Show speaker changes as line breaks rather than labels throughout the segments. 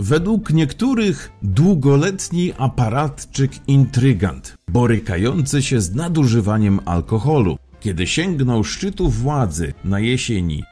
Według niektórych długoletni aparatczyk intrygant, borykający się z nadużywaniem alkoholu. Kiedy sięgnął szczytu władzy na jesieni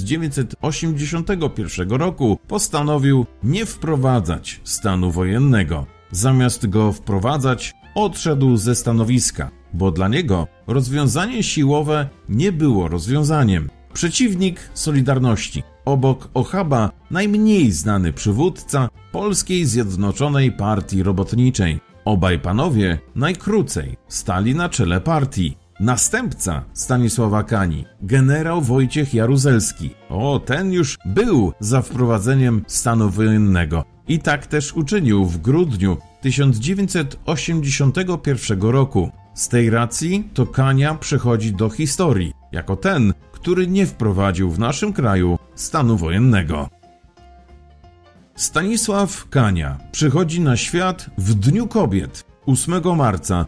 1981 roku, postanowił nie wprowadzać stanu wojennego. Zamiast go wprowadzać, odszedł ze stanowiska, bo dla niego rozwiązanie siłowe nie było rozwiązaniem. Przeciwnik Solidarności, obok Ochaba najmniej znany przywódca Polskiej Zjednoczonej Partii Robotniczej. Obaj panowie najkrócej stali na czele partii. Następca Stanisława Kani, generał Wojciech Jaruzelski. Ten już był za wprowadzeniem stanu wojennego i tak też uczynił w grudniu 1981 roku. Z tej racji to Kania przechodzi do historii jako ten, który nie wprowadził w naszym kraju stanu wojennego. Stanisław Kania przychodzi na świat w Dniu Kobiet 8 marca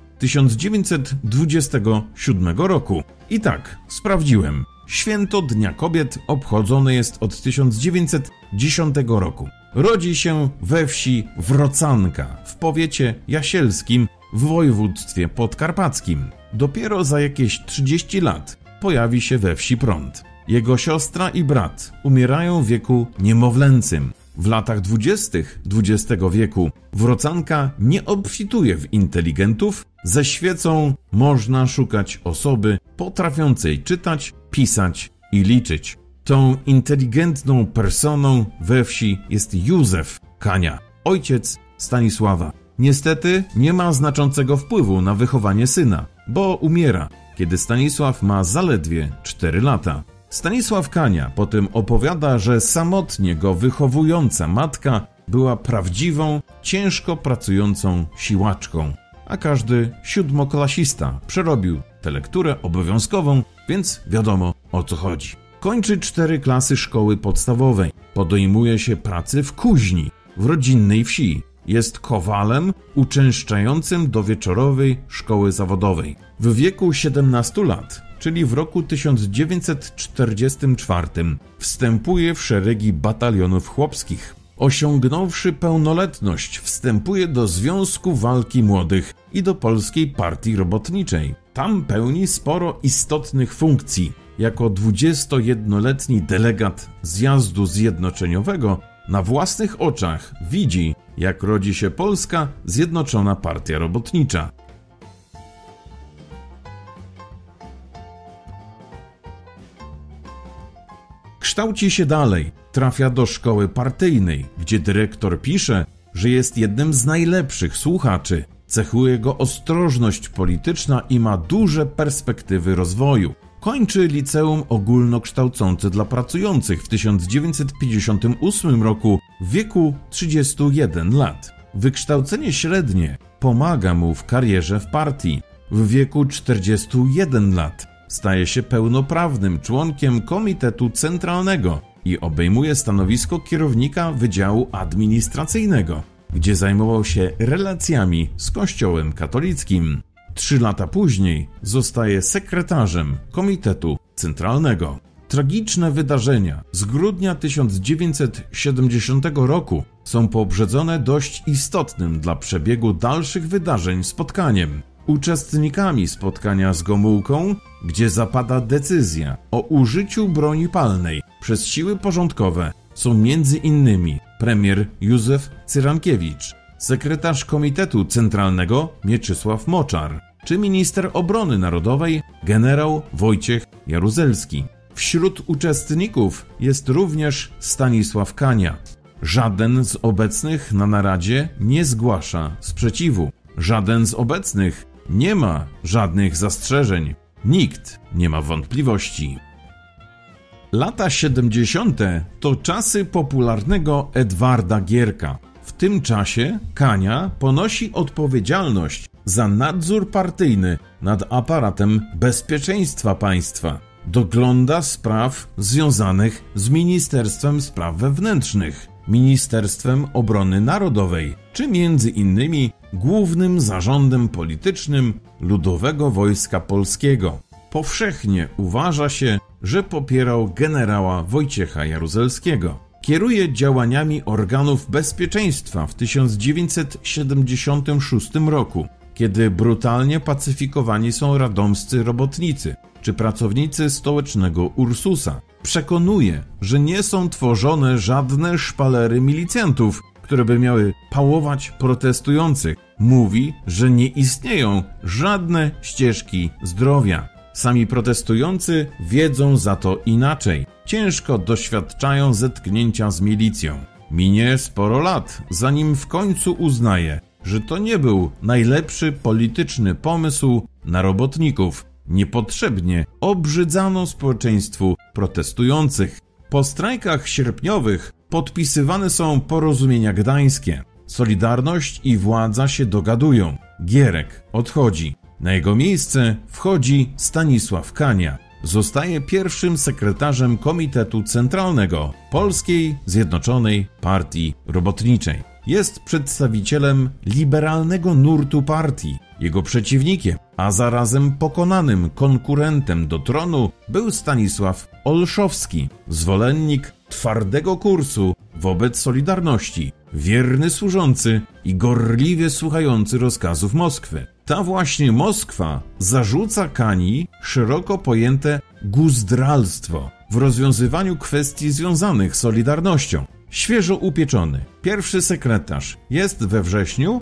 1927 roku. I tak, sprawdziłem. Święto Dnia Kobiet obchodzone jest od 1910 roku. Rodzi się we wsi Wrocanka w powiecie jasielskim w województwie podkarpackim. Dopiero za jakieś 30 lat pojawi się we wsi prąd. Jego siostra i brat umierają w wieku niemowlęcym. W latach 20. XX wieku Wrocanka nie obfituje w inteligentów. Ze świecą można szukać osoby potrafiącej czytać, pisać i liczyć. Tą inteligentną personą we wsi jest Józef Kania, ojciec Stanisława. Niestety nie ma znaczącego wpływu na wychowanie syna, bo umiera, kiedy Stanisław ma zaledwie 4 lata. Stanisław Kania potem opowiada, że samotnie go wychowująca matka była prawdziwą, ciężko pracującą siłaczką, a każdy siódmoklasista przerobił tę lekturę obowiązkową, więc wiadomo o co chodzi. Kończy 4 klasy szkoły podstawowej, podejmuje się pracy w kuźni, w rodzinnej wsi. Jest kowalem uczęszczającym do wieczorowej szkoły zawodowej. W wieku 17 lat, czyli w roku 1944, wstępuje w szeregi batalionów chłopskich. Osiągnąwszy pełnoletność, wstępuje do Związku Walki Młodych i do Polskiej Partii Robotniczej. Tam pełni sporo istotnych funkcji. Jako 21-letni delegat Zjazdu Zjednoczeniowego na własnych oczach widzi, jak rodzi się Polska Zjednoczona Partia Robotnicza. Kształci się dalej, trafia do szkoły partyjnej, gdzie dyrektor pisze, że jest jednym z najlepszych słuchaczy. Cechuje go ostrożność polityczna i ma duże perspektywy rozwoju. Kończy liceum ogólnokształcące dla pracujących w 1958 roku w wieku 31 lat. Wykształcenie średnie pomaga mu w karierze w partii. W wieku 41 lat staje się pełnoprawnym członkiem Komitetu Centralnego i obejmuje stanowisko kierownika Wydziału Administracyjnego, gdzie zajmował się relacjami z Kościołem katolickim. 3 lata później zostaje sekretarzem Komitetu Centralnego. Tragiczne wydarzenia z grudnia 1970 roku są poprzedzone dość istotnym dla przebiegu dalszych wydarzeń spotkaniem. Uczestnikami spotkania z Gomułką, gdzie zapada decyzja o użyciu broni palnej przez siły porządkowe, są m.in. premier Józef Cyrankiewicz, sekretarz Komitetu Centralnego Mieczysław Moczar czy minister obrony narodowej generał Wojciech Jaruzelski. Wśród uczestników jest również Stanisław Kania. Żaden z obecnych na naradzie nie zgłasza sprzeciwu. Żaden z obecnych nie ma żadnych zastrzeżeń. Nikt nie ma wątpliwości. Lata 70. to czasy popularnego Edwarda Gierka. W tym czasie Kania ponosi odpowiedzialność za nadzór partyjny nad aparatem bezpieczeństwa państwa. Dogląda spraw związanych z Ministerstwem Spraw Wewnętrznych, Ministerstwem Obrony Narodowej, czy między innymi Głównym Zarządem Politycznym Ludowego Wojska Polskiego. Powszechnie uważa się, że popierał generała Wojciecha Jaruzelskiego. kieruje działaniami organów bezpieczeństwa w 1976 roku, kiedy brutalnie pacyfikowani są radomscy robotnicy czy pracownicy stołecznego Ursusa. Przekonuje, że nie są tworzone żadne szpalery milicjantów, które by miały pałować protestujących. Mówi, że nie istnieją żadne ścieżki zdrowia. Sami protestujący wiedzą za to inaczej. Ciężko doświadczają zetknięcia z milicją. Minie sporo lat, zanim w końcu uznaje, że to nie był najlepszy polityczny pomysł na robotników. Niepotrzebnie obrzydzano społeczeństwu protestujących. Po strajkach sierpniowych podpisywane są porozumienia gdańskie. Solidarność i władza się dogadują. Gierek odchodzi. Na jego miejsce wchodzi Stanisław Kania. Zostaje pierwszym sekretarzem Komitetu Centralnego Polskiej Zjednoczonej Partii Robotniczej. Jest przedstawicielem liberalnego nurtu partii. Jego przeciwnikiem, a zarazem pokonanym konkurentem do tronu był Stanisław Olszowski, zwolennik twardego kursu wobec Solidarności, wierny służący i gorliwie słuchający rozkazów Moskwy. Ta właśnie Moskwa zarzuca Kani szeroko pojęte guzdralstwo w rozwiązywaniu kwestii związanych z Solidarnością. Świeżo upieczony pierwszy sekretarz jest we wrześniu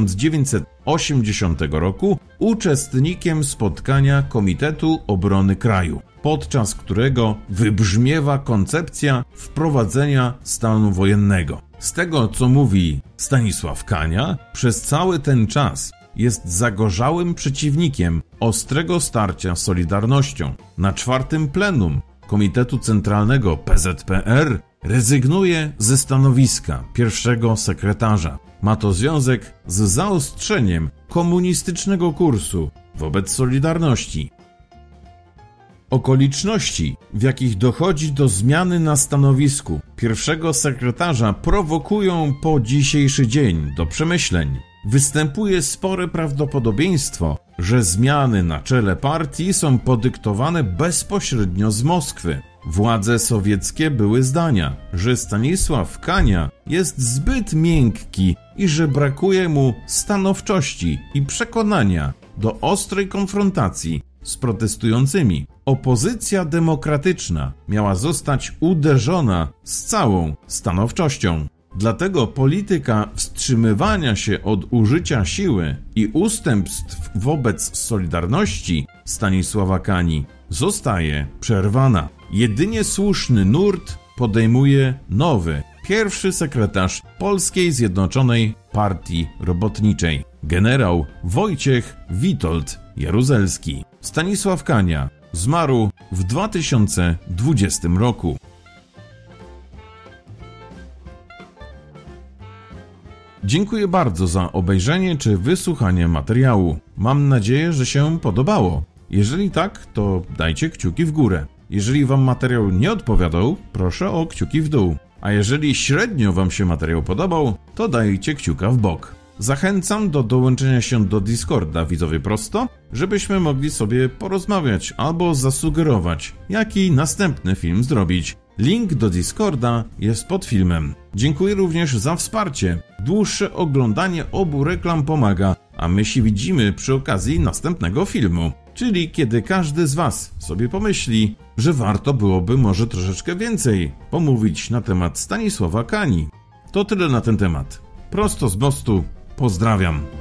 1980 roku uczestnikiem spotkania Komitetu Obrony Kraju, podczas którego wybrzmiewa koncepcja wprowadzenia stanu wojennego. Z tego, co mówi Stanisław Kania, przez cały ten czas jest zagorzałym przeciwnikiem ostrego starcia z Solidarnością. Na czwartym plenum Komitetu Centralnego PZPR rezygnuje ze stanowiska pierwszego sekretarza. Ma to związek z zaostrzeniem komunistycznego kursu wobec Solidarności. Okoliczności, w jakich dochodzi do zmiany na stanowisku pierwszego sekretarza, prowokują po dzisiejszy dzień do przemyśleń. Występuje spore prawdopodobieństwo, że zmiany na czele partii są podyktowane bezpośrednio z Moskwy. Władze sowieckie były zdania, że Stanisław Kania jest zbyt miękki i że brakuje mu stanowczości i przekonania do ostrej konfrontacji z protestującymi. Opozycja demokratyczna miała zostać uderzona z całą stanowczością. Dlatego polityka wstrzymywania się od użycia siły i ustępstw wobec Solidarności Stanisława Kani zostaje przerwana. Jedynie słuszny nurt podejmuje nowy, pierwszy sekretarz Polskiej Zjednoczonej Partii Robotniczej, generał Wojciech Witold Jaruzelski. Stanisław Kania zmarł w 2020 roku. Dziękuję bardzo za obejrzenie czy wysłuchanie materiału. Mam nadzieję, że się podobało. Jeżeli tak, to dajcie kciuki w górę. Jeżeli wam materiał nie odpowiadał, proszę o kciuki w dół. A jeżeli średnio wam się materiał podobał, to dajcie kciuka w bok. Zachęcam do dołączenia się do Discorda Widzowie Prosto, żebyśmy mogli sobie porozmawiać albo zasugerować, jaki następny film zrobić. Link do Discorda jest pod filmem. Dziękuję również za wsparcie. Dłuższe oglądanie obu reklam pomaga, a my się widzimy przy okazji następnego filmu. Czyli kiedy każdy z was sobie pomyśli, że warto byłoby może troszeczkę więcej pomówić na temat Stanisława Kani. To tyle na ten temat. Prosto z mostu, pozdrawiam.